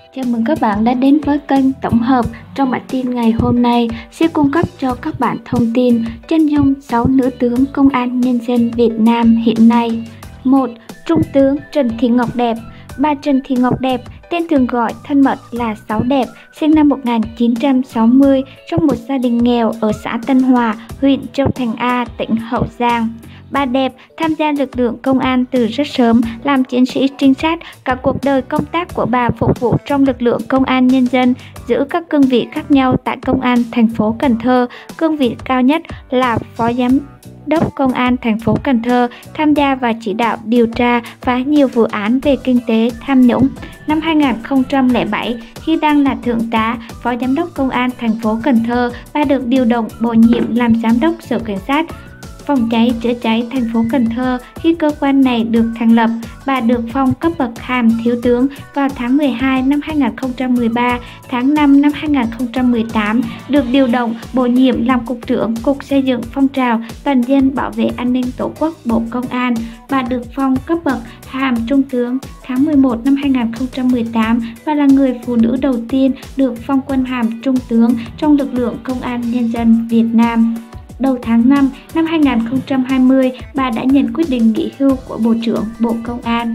Chào mừng các bạn đã đến với kênh tổng hợp. Trong bản tin ngày hôm nay sẽ cung cấp cho các bạn thông tin chân dung 6 nữ tướng Công an Nhân dân Việt Nam hiện nay. 1. Trung tướng Trần Thị Ngọc Đẹp. Bà Trần Thị Ngọc Đẹp, tên thường gọi thân mật là Sáu Đẹp, sinh năm 1960 trong một gia đình nghèo ở xã Tân Hòa, huyện Châu Thành A, tỉnh Hậu Giang. Bà Đẹp tham gia lực lượng công an từ rất sớm, làm chiến sĩ trinh sát. Cả cuộc đời công tác của bà phục vụ trong lực lượng công an nhân dân, giữ các cương vị khác nhau tại công an thành phố Cần Thơ. Cương vị cao nhất là phó giám đốc công an thành phố Cần Thơ, tham gia và chỉ đạo điều tra phá nhiều vụ án về kinh tế tham nhũng. Năm 2007, khi đang là thượng tá, phó giám đốc công an thành phố Cần Thơ, bà được điều động bổ nhiệm làm giám đốc sở cảnh sát phòng cháy chữa cháy thành phố Cần Thơ. Khi cơ quan này được thành lập, bà được phong cấp bậc hàm thiếu tướng. Vào tháng 12 năm 2013, tháng 5 năm 2018 được điều động bổ nhiệm làm cục trưởng Cục Xây dựng Phong trào Toàn dân bảo vệ an ninh Tổ quốc Bộ Công an. Bà được phong cấp bậc hàm trung tướng. Tháng 11 năm 2018, bà là người phụ nữ đầu tiên được phong quân hàm trung tướng trong lực lượng Công an Nhân dân Việt Nam. Đầu tháng 5 năm 2020, bà đã nhận quyết định nghỉ hưu của Bộ trưởng Bộ Công an.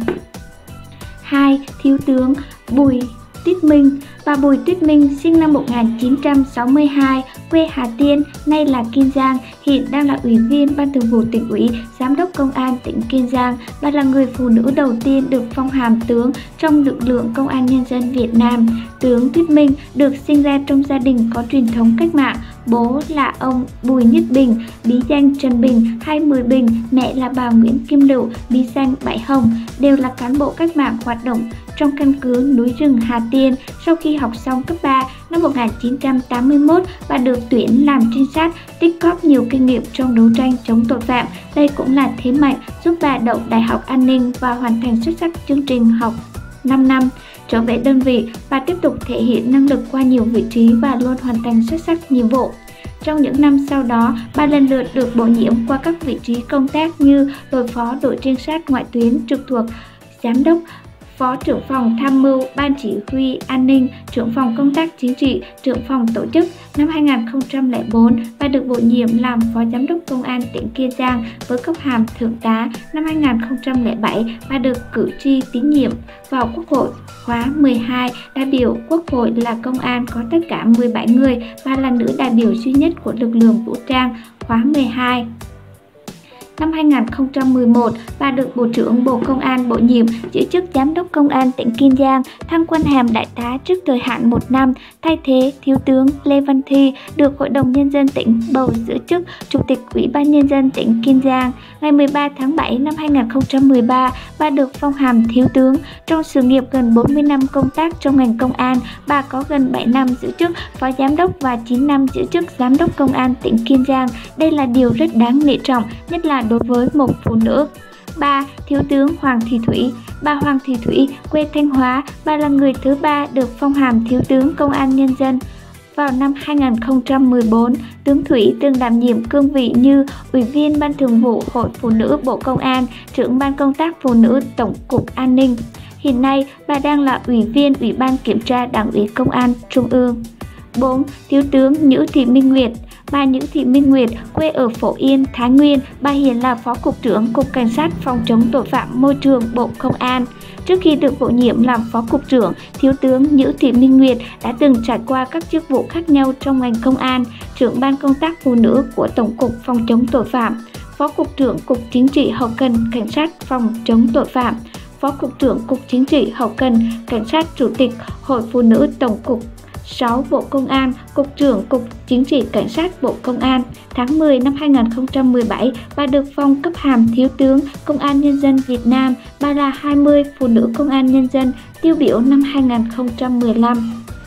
2. Thiếu tướng Bùi Tuyết Minh. Bà Bùi Tuyết Minh sinh năm 1962, quê Hà Tiên, nay là Kiên Giang, hiện đang là Ủy viên Ban Thường vụ Tỉnh ủy, Giám đốc Công an tỉnh Kiên Giang. Bà là người phụ nữ đầu tiên được phong hàm tướng trong lực lượng Công an Nhân dân Việt Nam. Tướng Tuyết Minh được sinh ra trong gia đình có truyền thống cách mạng. Bố là ông Bùi Nhất Bình, bí danh Trần Bình hay Mười Bình, mẹ là bà Nguyễn Kim Lựu, bí danh Bảy Hồng, đều là cán bộ cách mạng hoạt động trong căn cứ núi rừng Hà Tiên. Sau khi học xong cấp 3, năm 1981, bà được tuyển làm trinh sát, tích góp nhiều kinh nghiệm trong đấu tranh chống tội phạm. Đây cũng là thế mạnh giúp bà đậu Đại học An ninh và hoàn thành xuất sắc chương trình học 5 năm. Trở về đơn vị, bà tiếp tục thể hiện năng lực qua nhiều vị trí và luôn hoàn thành xuất sắc nhiệm vụ. Trong những năm sau đó, bà lần lượt được bổ nhiệm qua các vị trí công tác như đội phó đội trinh sát ngoại tuyến trực thuộc giám đốc, phó trưởng phòng tham mưu ban chỉ huy an ninh, trưởng phòng công tác chính trị, trưởng phòng tổ chức. Năm 2004, bà được bổ nhiệm làm phó giám đốc công an tỉnh Kiên Giang với cấp hàm thượng tá. Năm 2007, bà được cử tri tín nhiệm vào Quốc hội khóa 12. Đại biểu Quốc hội là công an có tất cả 17 người. Bà là nữ đại biểu duy nhất của lực lượng vũ trang khóa 12. Năm 2011, bà được Bộ trưởng Bộ Công an bổ nhiệm giữ chức Giám đốc Công an tỉnh Kiên Giang, thăng quân hàm đại tá trước thời hạn 1 năm, thay thế Thiếu tướng Lê Văn Thi được Hội đồng Nhân dân tỉnh bầu giữ chức Chủ tịch Ủy ban Nhân dân tỉnh Kiên Giang. Ngày 13 tháng 7 năm 2013, bà được phong hàm Thiếu tướng. Trong sự nghiệp gần 40 năm công tác trong ngành công an, bà có gần 7 năm giữ chức Phó Giám đốc và 9 năm giữ chức Giám đốc Công an tỉnh Kiên Giang. Đây là điều rất đáng nể trọng, nhất là đối với một phụ nữ. 3. Thiếu tướng Hoàng Thị Thủy. Bà Hoàng Thị Thủy, quê Thanh Hóa, bà là người thứ 3 được phong hàm Thiếu tướng Công an Nhân dân. Vào năm 2014, tướng Thủy từng đảm nhiệm cương vị như Ủy viên Ban Thường vụ Hội Phụ nữ Bộ Công an, trưởng Ban Công tác Phụ nữ Tổng cục An ninh. Hiện nay, bà đang là Ủy viên Ủy ban Kiểm tra Đảng ủy Công an Trung ương. 4. Thiếu tướng Nhữ Thị Minh Nguyệt. Bà Nhữ Thị Minh Nguyệt, quê ở Phổ Yên, Thái Nguyên, bà hiện là Phó Cục trưởng Cục Cảnh sát phòng chống tội phạm môi trường Bộ Công an. Trước khi được bổ nhiệm làm Phó Cục trưởng, Thiếu tướng Nhữ Thị Minh Nguyệt đã từng trải qua các chức vụ khác nhau trong ngành công an: trưởng Ban Công tác Phụ nữ của Tổng cục Phòng chống tội phạm, Phó Cục trưởng Cục Chính trị Hậu cần Cảnh sát phòng chống tội phạm, Phó Cục trưởng Cục Chính trị Hậu cần Cảnh sát, Chủ tịch Hội Phụ nữ Tổng cục 6 Bộ Công an, Cục trưởng Cục Chính trị Cảnh sát Bộ Công an. Tháng 10 năm 2017, bà được phong cấp hàm Thiếu tướng Công an Nhân dân Việt Nam. Bà là 20 phụ nữ Công an Nhân dân tiêu biểu năm 2015.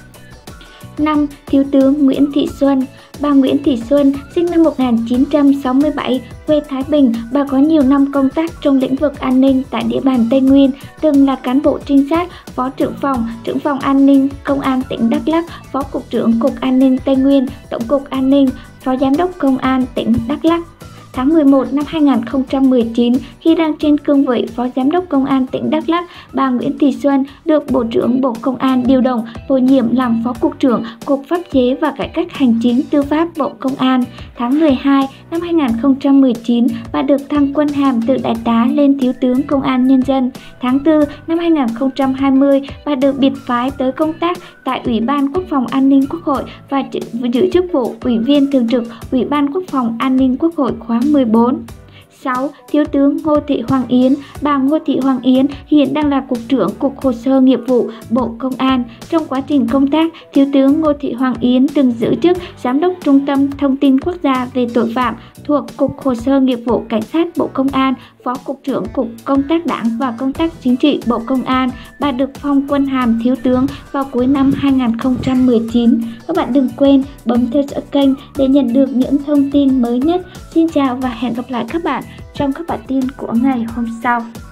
5. Thiếu tướng Nguyễn Thị Xuân. Bà Nguyễn Thị Xuân sinh năm 1967, quê Thái Bình. Bà có nhiều năm công tác trong lĩnh vực an ninh tại địa bàn Tây Nguyên, từng là cán bộ trinh sát, phó trưởng phòng an ninh Công an tỉnh Đắk Lắk, phó cục trưởng Cục An ninh Tây Nguyên, Tổng cục An ninh, phó giám đốc Công an tỉnh Đắk Lắk. Tháng 11 năm 2019, khi đang trên cương vị Phó Giám đốc Công an tỉnh Đắk Lắk, bà Nguyễn Thị Xuân được Bộ trưởng Bộ Công an điều động bổ nhiệm làm Phó Cục trưởng Cục Pháp chế và Cải cách Hành chính Tư pháp Bộ Công an. Tháng 12 năm 2019, bà được thăng quân hàm từ Đại tá lên Thiếu tướng Công an Nhân dân. Tháng 4 năm 2020, bà được biệt phái tới công tác tại Ủy ban Quốc phòng An ninh Quốc hội và giữ chức vụ Ủy viên Thường trực Ủy ban Quốc phòng An ninh Quốc hội khóa 14. 6. Thiếu tướng Ngô Thị Hoàng Yến. Bà Ngô Thị Hoàng Yến hiện đang là Cục trưởng Cục Hồ sơ Nghiệp vụ Bộ Công an. Trong quá trình công tác, Thiếu tướng Ngô Thị Hoàng Yến từng giữ chức Giám đốc Trung tâm Thông tin Quốc gia về tội phạm thuộc Cục Hồ sơ Nghiệp vụ Cảnh sát Bộ Công an, Phó Cục trưởng Cục Công tác Đảng và Công tác Chính trị Bộ Công an. Bà được phong quân hàm Thiếu tướng vào cuối năm 2019. Các bạn đừng quên bấm theo dõi kênh để nhận được những thông tin mới nhất. Xin chào và hẹn gặp lại các bạn trong các bản tin của ngày hôm sau.